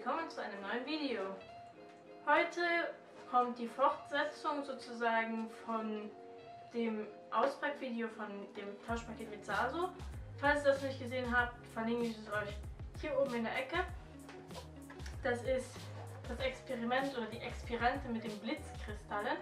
willkommen zu einem neuen Video. Heute kommt die Fortsetzung sozusagen von dem Auspackvideo von dem Tauschpaket mit Saso. Falls ihr das nicht gesehen habt, verlinke ich es euch hier oben in der Ecke. Das ist das Experiment oder die Experimente mit den Blitzkristallen.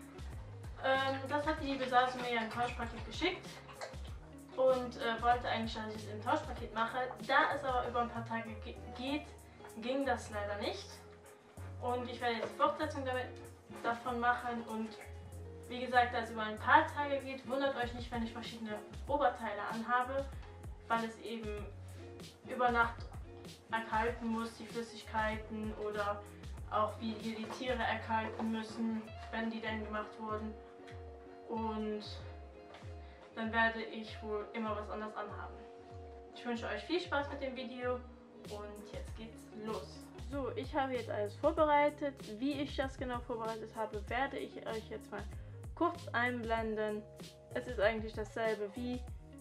Das hat die liebe Saso mir ja im Tauschpaket geschickt und wollte eigentlich, dass ich es im Tauschpaket mache. Da es aber über ein paar Tage geht, ging das leider nicht. Und ich werde jetzt die Fortsetzung davon machen und wie gesagt, da es über ein paar Tage geht, wundert euch nicht, wenn ich verschiedene Oberteile anhabe, weil es eben über Nacht erkalten muss, die Flüssigkeiten, oder auch wie hier die Tiere erkalten müssen, wenn die denn gemacht wurden. Und dann werde ich wohl immer was anderes anhaben. Ich wünsche euch viel Spaß mit dem Video und jetzt geht's los. So, ich habe jetzt alles vorbereitet. Wie ich das genau vorbereitet habe, werde ich euch jetzt mal kurz einblenden. Es ist eigentlich dasselbe wie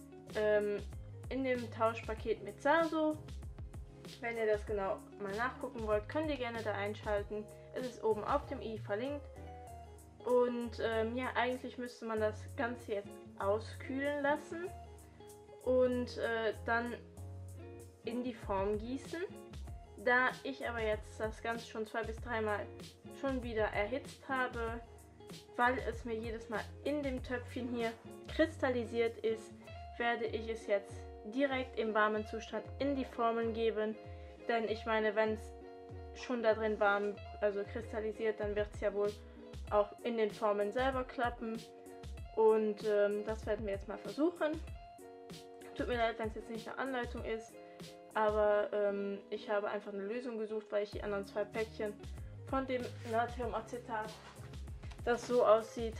in dem Tauschpaket mit Saso. Wenn ihr das genau mal nachgucken wollt, könnt ihr gerne da einschalten. Es ist oben auf dem i verlinkt. Und ja, eigentlich müsste man das Ganze jetzt auskühlen lassen und dann in die Form gießen. Da ich aber jetzt das Ganze schon 2 bis 3 Mal schon wieder erhitzt habe, weil es mir jedes Mal in dem Töpfchen hier kristallisiert ist, werde ich es jetzt direkt im warmen Zustand in die Formen geben. Denn ich meine, wenn es schon da drin warm, also kristallisiert, dann wird es ja wohl auch in den Formen selber klappen. Und das werden wir jetzt mal versuchen. Tut mir leid, wenn es jetzt nicht eine Anleitung ist, aber ich habe einfach eine Lösung gesucht, weil ich die anderen 2 Päckchen von dem Natriumacetat, das so aussieht,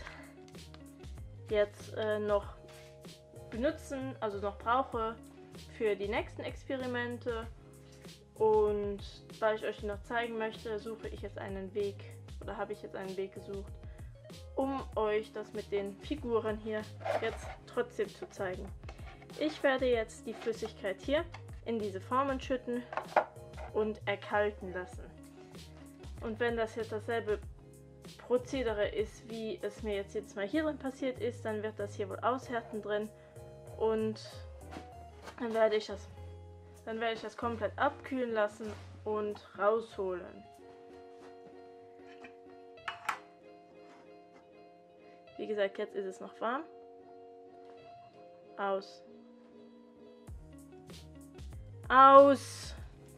jetzt noch benutzen, also noch brauche für die nächsten Experimente. Und weil ich euch die noch zeigen möchte, suche ich jetzt einen Weg, oder habe ich jetzt einen Weg gesucht, um euch das mit den Figuren hier jetzt trotzdem zu zeigen. Ich werde jetzt die Flüssigkeit hier in diese Formen schütten und erkalten lassen. Und wenn das jetzt dasselbe Prozedere ist, wie es mir jetzt mal hier drin passiert ist, dann wird das hier wohl aushärten drin und dann werde ich das komplett abkühlen lassen und rausholen. Wie gesagt, jetzt ist es noch warm. Aus. Aus!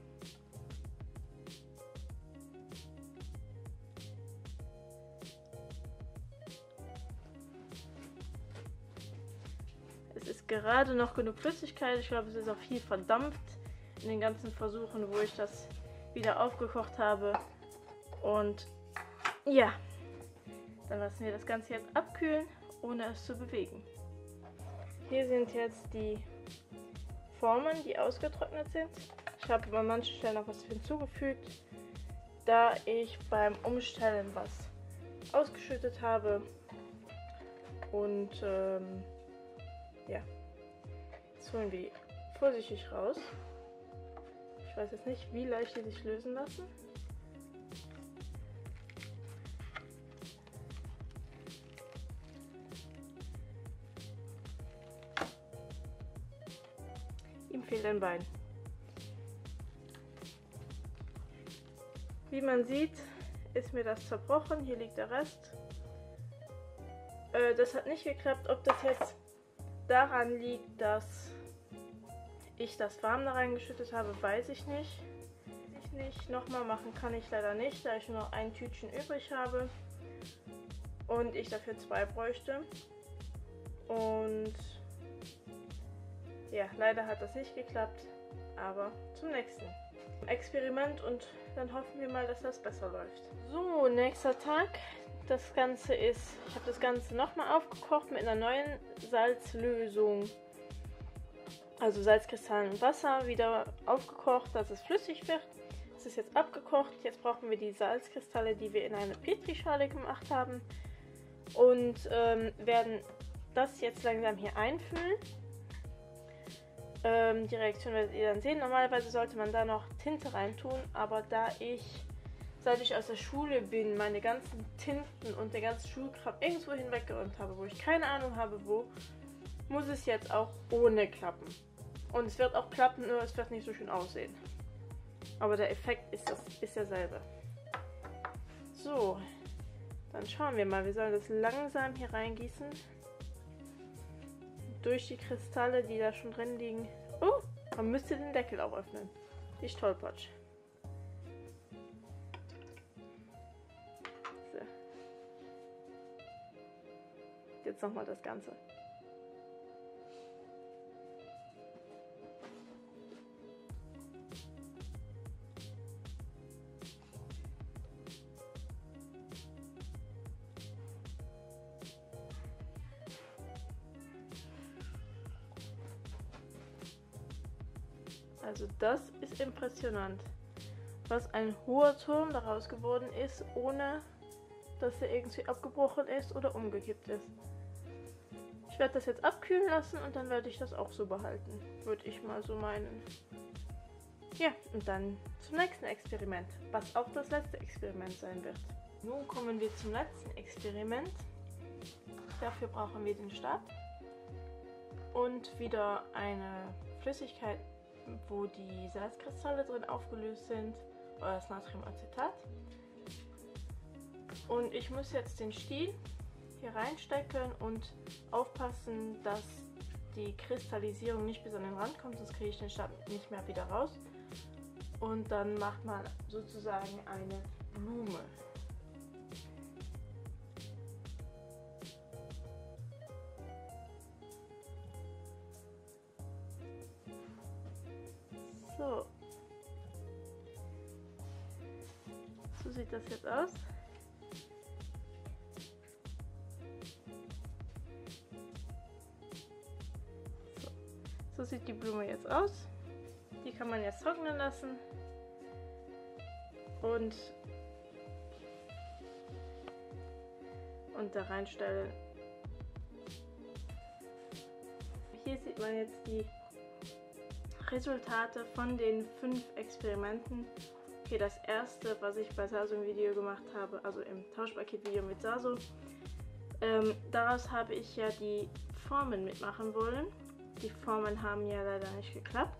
Es ist gerade noch genug Flüssigkeit. Ich glaube, es ist auch viel verdampft in den ganzen Versuchen, wo ich das wieder aufgekocht habe. Und ja, dann lassen wir das Ganze jetzt abkühlen, ohne es zu bewegen. Hier sind jetzt die Formen, die ausgetrocknet sind. Ich habe bei manchen Stellen noch was hinzugefügt, da ich beim Umstellen was ausgeschüttet habe. Und ja, jetzt holen wir die vorsichtig raus. Ich weiß jetzt nicht, wie leicht die sich lösen lassen. Ihm fehlt ein Bein. Wie man sieht, ist mir das zerbrochen. Hier liegt der Rest. Das hat nicht geklappt. Ob das jetzt daran liegt, dass ich das warm da reingeschüttet habe, weiß ich nicht. Nochmal machen kann ich leider nicht, da ich nur noch ein Tütchen übrig habe und ich dafür 2 bräuchte. Und ja, leider hat das nicht geklappt, aber zum nächsten Experiment und dann hoffen wir mal, dass das besser läuft. So, nächster Tag. Das Ganze ist, ich habe das Ganze nochmal aufgekocht mit einer neuen Salzlösung. Also Salzkristallen und Wasser wieder aufgekocht, dass es flüssig wird. Es ist jetzt abgekocht. Jetzt brauchen wir die Salzkristalle, die wir in eine Petrischale gemacht haben. Und werden das jetzt langsam hier einfüllen. Die Reaktion werdet ihr dann sehen. Normalerweise sollte man da noch Tinte reintun, aber seit ich aus der Schule bin, meine ganzen Tinten und der ganze Schulkram irgendwo hinweggeräumt habe, wo ich keine Ahnung habe, wo, muss es jetzt auch ohne klappen. Und es wird auch klappen, nur es wird nicht so schön aussehen. Aber der Effekt ist derselbe. So, dann schauen wir mal. Wir sollen das langsam hier reingießen. Durch die Kristalle, die da schon drin liegen. Oh, man müsste den Deckel auch öffnen. Ich tollpatsch. So. Jetzt nochmal das Ganze. Also das ist impressionant, was ein hoher Turm daraus geworden ist, ohne dass er irgendwie abgebrochen ist oder umgekippt ist. Ich werde das jetzt abkühlen lassen und dann werde ich das auch so behalten, würde ich mal so meinen. Ja, und dann zum nächsten Experiment, was auch das letzte Experiment sein wird. Nun kommen wir zum letzten Experiment. Dafür brauchen wir den Stab und wieder eine Flüssigkeit, wo die Salzkristalle drin aufgelöst sind, oder das Natriumacetat. Und ich muss jetzt den Stiel hier reinstecken und aufpassen, dass die Kristallisierung nicht bis an den Rand kommt, sonst kriege ich den Stab nicht mehr wieder raus. Und dann macht man sozusagen eine Blume. So. So sieht das jetzt aus. So sieht die Blume jetzt aus. Die kann man jetzt trocknen lassen. Und da reinstellen. Hier sieht man jetzt die Resultate von den 5 Experimenten. Okay, das erste, was ich bei Saso im Video gemacht habe, also im Tauschpaket-Video mit Saso, daraus habe ich ja die Formen mitmachen wollen. Die Formen haben ja leider nicht geklappt.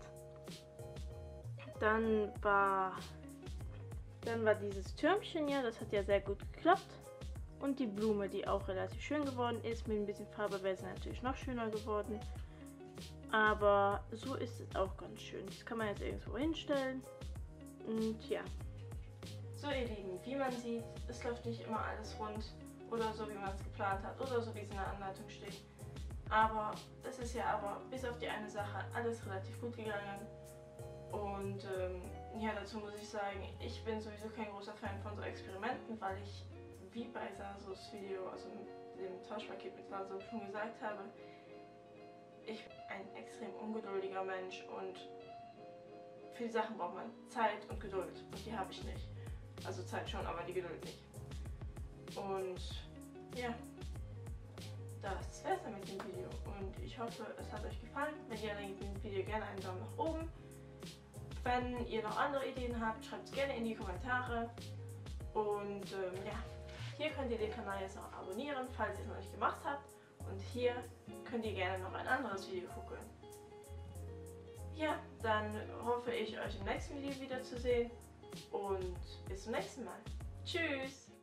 Dann war dieses Türmchen hier, das hat ja sehr gut geklappt. Und die Blume, die auch relativ schön geworden ist. Mit ein bisschen Farbe wäre sie natürlich noch schöner geworden. Aber so ist es auch ganz schön. Das kann man jetzt irgendwo hinstellen. Und ja. So ihr Lieben, wie man sieht, es läuft nicht immer alles rund. Oder so wie man es geplant hat. Oder so wie es in der Anleitung steht. Aber es ist ja bis auf die eine Sache alles relativ gut gegangen. Und ja, dazu muss ich sagen, ich bin sowieso kein großer Fan von so Experimenten, weil ich, wie bei Sasos Video, also dem Tauschpaket mit Saso schon gesagt habe, ich bin ein extrem ungeduldiger Mensch und für die Sachen braucht man Zeit und Geduld und die habe ich nicht. Also Zeit schon, aber die Geduld nicht. Und ja, das wär's dann mit dem Video und ich hoffe, es hat euch gefallen. Wenn ja, dann gebt dem Video gerne einen Daumen nach oben. Wenn ihr noch andere Ideen habt, schreibt es gerne in die Kommentare. Und ja, hier könnt ihr den Kanal jetzt noch abonnieren, falls ihr es noch nicht gemacht habt. Und hier könnt ihr gerne noch ein anderes Video gucken. Ja, dann hoffe ich, euch im nächsten Video wiederzusehen. Und bis zum nächsten Mal. Tschüss!